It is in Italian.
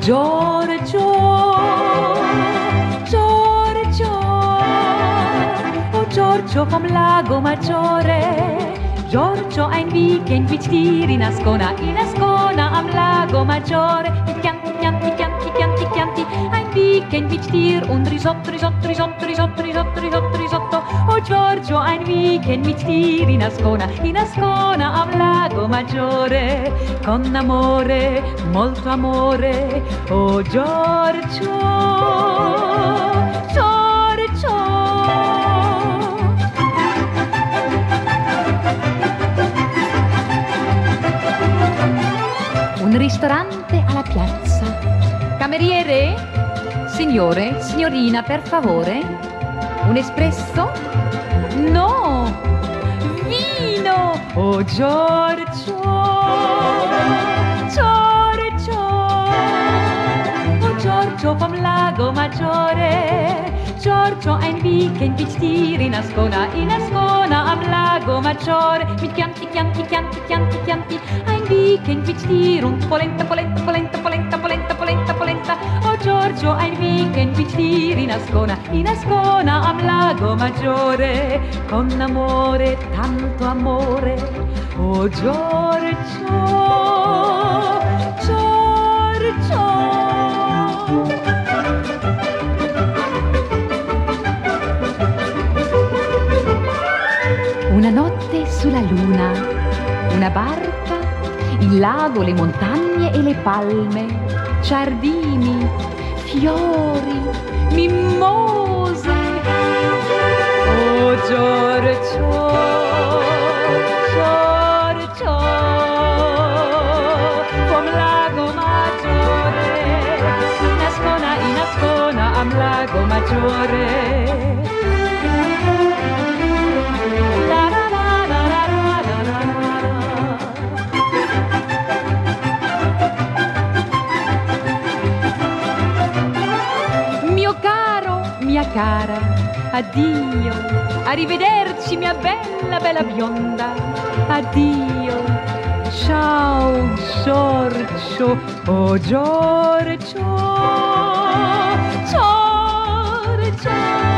Giorgio, Giorgio, oh Giorgio vom Lago Maggiore. Giorgio, ein Weekend mit dir in Ascona am Lago Maggiore. Chianti, chianti, chianti, chianti, chianti, ein Weekend mit dir und Risotto, Risotto, Risotto, Risotto, Risotto, Risotto, Risotto. Oh Giorgio, ein Weekend mit dir in Ascona am Lago Maggiore. Con amore, molto amore, oh Giorgio, Giorgio. Un ristorante alla piazza. Cameriere? Signore, signorina, per favore? Un espresso? No! Vino! Oh Giorgio! Giorgio! Oh Giorgio vom Lago Maggiore. Giorgio, ein Weekend mit dir in Ascona am Lago Maggiore. Mit Chianti, Chianti, Chianti, Chianti, Chianti, ein Weekend mit dir und Polenta, Polenta, Polenta, Polenta, Polenta, Polenta, Polenta. Oh Giorgio, ein Weekend mit dir in Ascona am Lago Maggiore. Con amore, tanto amore, oh Giorgio, Giorgio. Una notte sulla luna, una barca, il lago, le montagne e le palme, giardini, fiori, mimose. Oh Giorgio, Giorgio, vom Lago Maggiore, in Ascona am Lago Maggiore. Mia cara, addio, arrivederci mia bella, bella bionda, addio, ciao Giorgio, oh Giorgio, Giorgio.